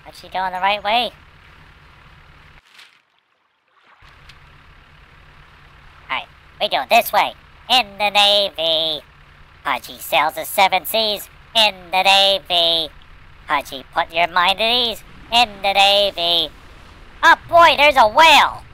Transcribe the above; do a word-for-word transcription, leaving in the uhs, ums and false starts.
What's she doing the right way? Alright, we do it this way. In the Navy. Pudgy sails the seven seas. In the Navy. Pudgy, put your mind at ease. In the Navy. Oh boy, there's a whale!